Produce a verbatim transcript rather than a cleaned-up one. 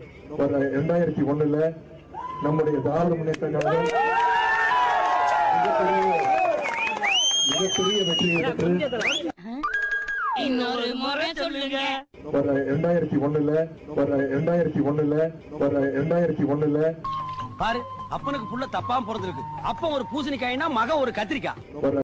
வர இரண்டாயிரத்தி ஒண்ணுல நம்முடைய திராவிட முன்னேற்ற கழகம் மிகப்பெரிய வெற்றியை பெற்று இன்னொரு முறை சொல்லுங்க. வர இரண்டாயிரத்தி ஒண்ணுல வர இரண்டாயிரத்தி ஒண்ணுல வர இரண்டாயிரத்தி ஒண்ணுல பாரு அப்பனுக்கு புள்ள தப்பாம பிறந்திருக்கு. அப்ப ஒரு பூசணிக்காய்னா மகன் ஒரு கத்திரிக்காய். வர